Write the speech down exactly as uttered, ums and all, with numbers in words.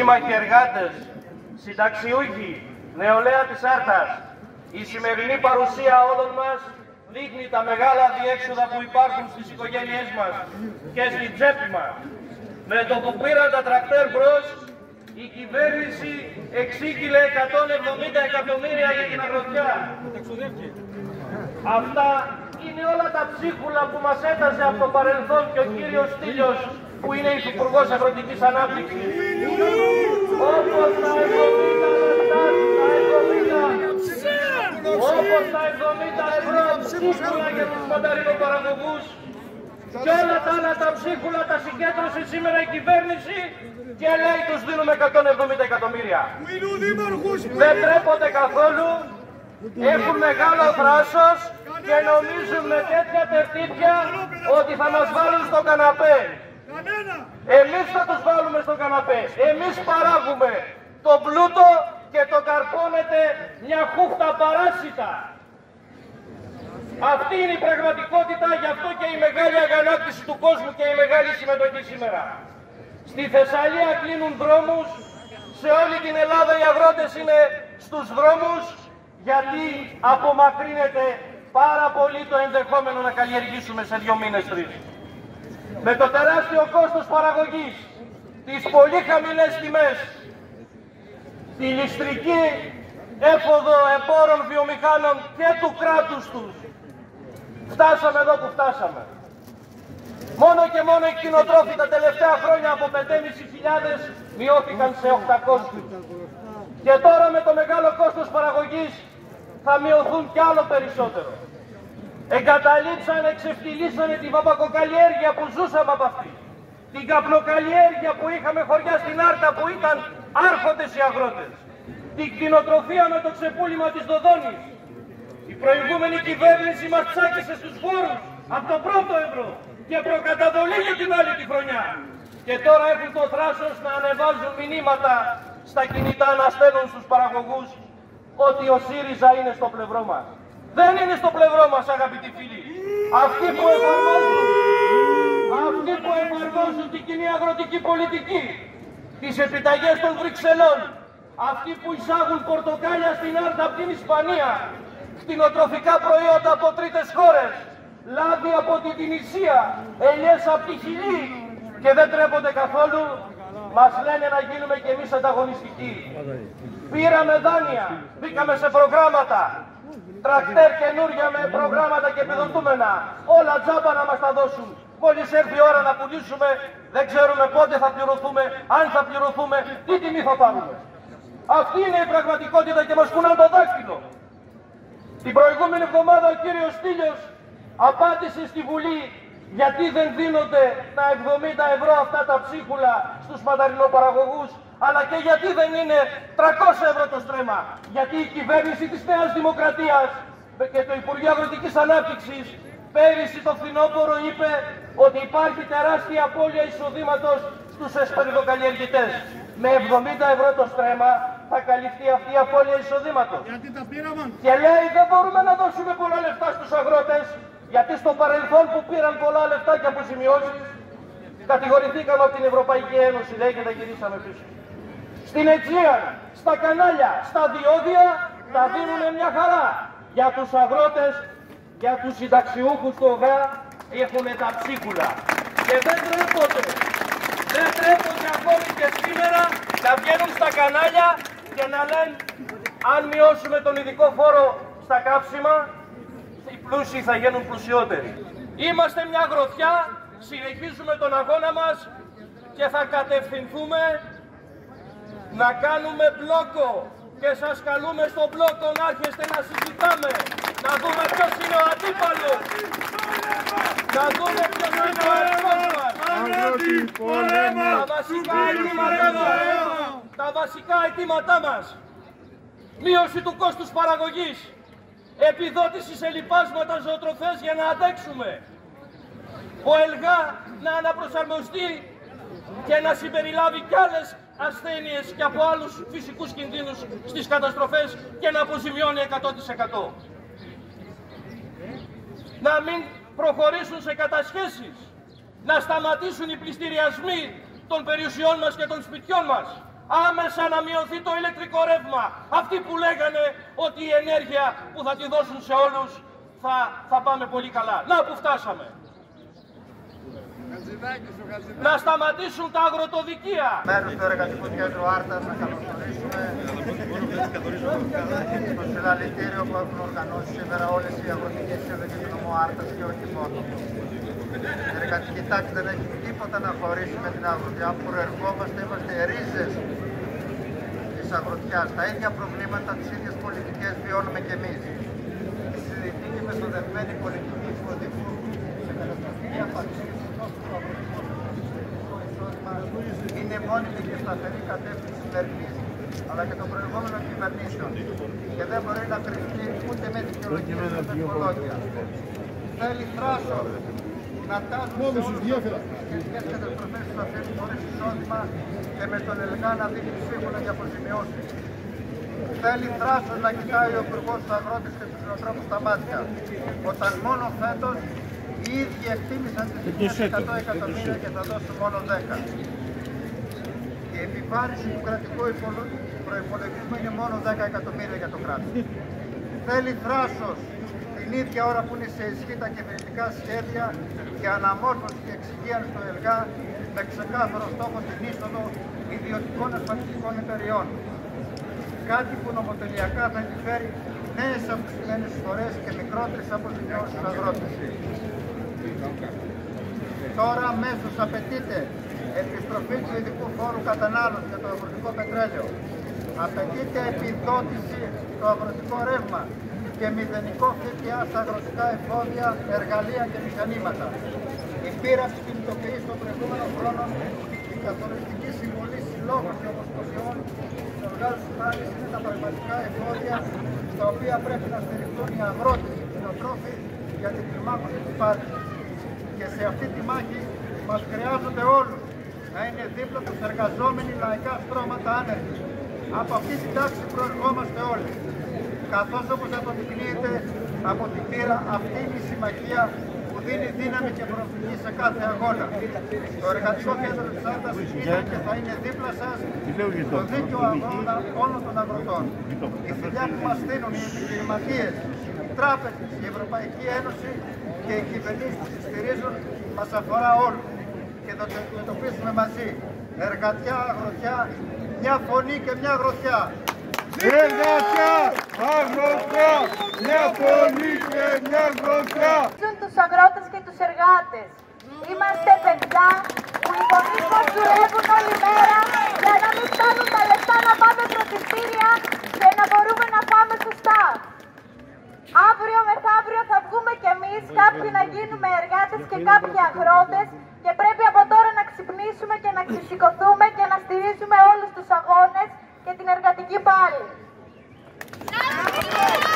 σύλλημαχοι εργάτες, συνταξιούχοι, νεολαία της Άρτας, η σημερινή παρουσία όλων μας δείχνει τα μεγάλα διέξοδα που υπάρχουν στις οικογένειές μας και στην τσέπη μας. Με το που πήραν τα τρακτέρ μπρος, η κυβέρνηση εξήγηλε εκατόν εβδομήντα εκατομμύρια για την αγροτιά. Αυτά είναι όλα τα ψίχουλα που μας έταζε από το παρελθόν και ο κύριος Στήλιος, που είναι υφυπουργός Αγροτικής Ανάπτυξης. Όπως τα εβδομήντα λεπτά, τα εβδομήντα, όπως τα εβδομήντα ευρώ ψίχουλα για τους μανταρινοπαραγωγούς και όλα τα άλλα τα ψίχουλα τα συγκέντρωσε σήμερα η κυβέρνηση και λέει τους δίνουμε εκατόν εβδομήντα εκατομμύρια. Δεν τρέπονται καθόλου, έχουν μεγάλο θράσος και νομίζουν με τέτοια τερτύπια ότι θα μας βάλουν στο καναπέ. Εμείς θα τους βάλουμε στο καναπέ. Εμείς παράγουμε το πλούτο και το καρπώνεται μια χούφτα παράσιτα. Αυτή είναι η πραγματικότητα, γι' αυτό και η μεγάλη αγανάκτηση του κόσμου και η μεγάλη συμμετοχή σήμερα. Στη Θεσσαλία κλείνουν δρόμους, σε όλη την Ελλάδα οι αγρότες είναι στους δρόμους, γιατί απομακρύνεται πάρα πολύ το ενδεχόμενο να καλλιεργήσουμε σε δύο μήνες τρεις. Με το τεράστιο κόστος παραγωγής, τις πολύ χαμηλές τιμές, τη ληστρική έφοδο εμπόρων βιομηχάνων και του κράτους τους, φτάσαμε εδώ που φτάσαμε. Μόνο και μόνο οι κτηνοτρόφοι τα τελευταία χρόνια από πεντέμισι χιλιάδες μειώθηκαν σε οκτακόσιους. Και τώρα με το μεγάλο κόστος παραγωγής θα μειωθούν κι άλλο περισσότερο. Εγκαταλείψανε, εξευτυλίσανε τη βαμβακοκαλλιέργεια που ζούσαμε από αυτή. Την καπνοκαλλιέργεια που είχαμε χωριά στην Άρτα που ήταν άρχοντες οι αγρότες. Την κτηνοτροφία με το ξεπούλημα της Δοδόνης. Η προηγούμενη κυβέρνηση μας τσάκισε στους φόρους από το πρώτο ευρώ και προκαταβολή για την άλλη τη χρονιά. Και τώρα έχουν το θράσος να ανεβάζουν μηνύματα στα κινητά, να στέλνουν στους παραγωγούς ότι ο ΣΥΡΙΖΑ είναι στο πλευρό μας. Δεν είναι στο πλευρό μας, αγαπητοί φίλοι. Αυτοί που εφαρμόζουν, αυτοί που εφαρμόζουν την κοινή αγροτική πολιτική, τις επιταγές των Βρυξελών, αυτοί που εισάγουν πορτοκάλια στην Άρτα από την Ισπανία, κτηνοτροφικά προϊόντα από τρίτες χώρες, λάδι από την Τινησία, ελιές από τη Χιλή και δεν τρέπονται καθόλου, μας λένε να γίνουμε κι εμείς ανταγωνιστικοί. Πήραμε δάνεια, μπήκαμε σε προγράμματα, τρακτέρ καινούρια με προγράμματα και επιδοτούμενα, όλα τζάμπα να μας τα δώσουν. Μόλις έρθει η ώρα να πουλήσουμε, δεν ξέρουμε πότε θα πληρωθούμε, αν θα πληρωθούμε, τι τιμή θα πάρουμε. Αυτή είναι η πραγματικότητα και μας κουνάνε το δάκτυλο. Την προηγούμενη εβδομάδα ο κύριος Στήλιος απάντησε στη Βουλή γιατί δεν δίνονται τα εβδομήντα ευρώ αυτά τα ψίχουλα στους μανταρινοπαραγωγούς, αλλά και γιατί δεν είναι τριακόσια ευρώ το στρέμμα. Γιατί η κυβέρνηση της Νέας Δημοκρατίας και το Υπουργείο Αγροτικής Ανάπτυξης πέρυσι το φθινόπωρο είπε ότι υπάρχει τεράστια απώλεια εισοδήματος στους εσπεριδοκαλλιεργητές. Με εβδομήντα ευρώ το στρέμμα θα καλυφθεί αυτή η απώλεια εισοδήματος. Γιατί τα πήραμε. Και λέει δεν μπορούμε να δώσουμε πολλά λεφτά στους αγρότες, γιατί στο παρελθόν που πήραν πολλά λεφτά και αποζημιώσεις κατηγορηθήκαμε από την Ευρωπαϊκή Ένωση, λέει, και τα γυρίσαμε πίσω. Στην Αιτζία, στα κανάλια, στα διόδια τα δίνουν μια χαρά. Για τους αγρότες, για τους συνταξιούχους του ΟΒΕΑ έχουν τα ψίχουλα. Και δεν τρέπονται. Δεν τρέπονται ακόμη και σήμερα να βγαίνουν στα κανάλια και να λένε αν μειώσουμε τον ειδικό φόρο στα καύσιμα, οι πλούσιοι θα γίνουν πλουσιότεροι. Είμαστε μια γροθιά, συνεχίζουμε τον αγώνα μας και θα κατευθυνθούμε να κάνουμε μπλόκο. Και σας καλούμε στο μπλόκο να έρχεστε να συζητάμε, να δούμε ποιος είναι ο αντίπαλος, να δούμε ποιος είναι ο αριθμός μας. Τα βασικά αιτήματά μας, τα βασικά αιτήματά μας, μείωση του κόστους παραγωγής, επιδότηση σε λοιπάσματα ζωοτροφές για να αντέξουμε, ο ΕΛΓΑ να αναπροσαρμοστεί και να συμπεριλάβει κι άλλες ασθένειες και από άλλους φυσικούς κινδύνους στις καταστροφές και να αποζημιώνει εκατό τοις εκατό. Να μην προχωρήσουν σε κατασχέσεις, να σταματήσουν οι πληστηριασμοί των περιουσιών μας και των σπιτιών μας, άμεσα να μειωθεί το ηλεκτρικό ρεύμα. Αυτοί που λέγανε ότι η ενέργεια που θα τη δώσουν σε όλους θα, θα πάμε πολύ καλά. Να που φτάσαμε. Να σταματήσουν τα αγροτοδικεία. Μέρος του Εργατικού Κέντρου Άρτας να καλωσορίσουμε στο συλλαλητήριο που έχουν οργανώσει σήμερα όλες οι αγροτικές σύλλογοι του νομού Άρτας και όχι μόνο. Η εργατική τάξη δεν έχει τίποτα να χωρίσει με την αγροτιά που προερχόμαστε, είμαστε ρίζες της αγροτιάς. Τα ίδια προβλήματα, τις ίδιες πολιτικές βιώνουμε κι εμείς. Η συλλογική και μεσοδευμένη πολιτική που οδηγούν σε καταστροφική απαξίωση του αγροτικού είναι μόνιμη και σταθερή κατεύθυνση της κυβέρνησης, αλλά και των προηγούμενων κυβερνήσεων και δεν μπορεί να κρυφτεί ούτε με δικαιολογία ούτε με ευχολόγια. Θέλει θράσος να τάζουν σε όλους τους σχετικές καταστροφές που αφήνουν χωρίς εισόδημα και με τον ΕΛΓΑ να δίνει ψήφωνα για αποζημιώσεις. Θέλει θράσος να κοιτάει ο υπουργός τους αγρότες και τους νοοτρόπους στα μάτια, όταν μόνο φέτος οι ίδιοι εκτίμησαν τις εκατό εκατομμύρια και θα δώσουν μόνο δέκα. Η επιβάρηση του κρατικού προϋπολογισμού είναι μόνο δέκα εκατομμύρια για το κράτος. Θέλει θράσος την ίδια ώρα που είναι σε ισχύ τα κυβερνητικά σχέδια για αναμόρφωση και εξυγίανση του ΕΛΓΑ με ξεκάθαρο στόχο την είσοδο ιδιωτικών ασφαλιστικών εταιριών. Κάτι που νομοτελειακά θα επιφέρει νέες αυξημένες φορές και μικρότερες αποζημιώσεις στους αγρότες. Τώρα αμέσως απαιτείται επιστροφή του ειδικού φόρου κατανάλωσης για το αγροτικό πετρέλαιο. Απαιτείται επιδότηση στο αγροτικό ρεύμα και μηδενικό ΦΠΑ στα αγροτικά εφόδια, εργαλεία και μηχανήματα. Η πείραξη κινητοποιήσει των προηγούμενων χρόνων, η καθοριστική συμβολή συλλόγων και ομοσπονδιών της οργάνωσης πάλης είναι τα πραγματικά εφόδια στα οποία πρέπει να στηριχθούν οι αγρότες, οι κτηνοτρόφοι για την κλιμάκωση της πάλης. Και σε αυτή τη μάχη μας χρειάζονται όλους να είναι δίπλα τους εργαζόμενοι λαϊκά στρώματα άνεργοι. Από αυτή την τάξη προερχόμαστε όλοι. Καθώς όπως αποδεικνύεται από την πείρα, αυτή είναι η συμμαχία που δίνει δύναμη και προοπτική σε κάθε αγώνα. Το Εργατικό Κέντρο της Άρτας ήταν και θα είναι δίπλα σας στο δίκαιο αγώνα όλων των αγροτών. Η δουλειά που μας δίνουν οι επιχειρηματίες, οι τράπεζες, η Ευρωπαϊκή Ένωση και οι κυβερνήσεις που στηρίζουν μας αφορά όλους και θα το αντιμετωπίσουμε μαζί. Εργατιά, αγροτιά, μια φωνή και μια γροθιά. Εργατιά, αγροτιά, μια φωνή και μια γροθιά. Τους αγρότες και τους εργάτες. Είμαστε παιδιά που οι γονείς μας δουλεύουν όλη μέρα για να μην φτάνουν τα λεφτά να πάμε φροντιστήρια και να μπορούμε να πάμε σωστά. Αύριο μεθαύριο θα βγούμε κι εμείς κάποιοι να γίνουμε εργάτες και κάποιοι αγρότες και πρέπει από τώρα να ξυπνήσουμε και να ξεσηκωθούμε και να στηρίζουμε όλους τους αγώνες και την εργατική πάλη.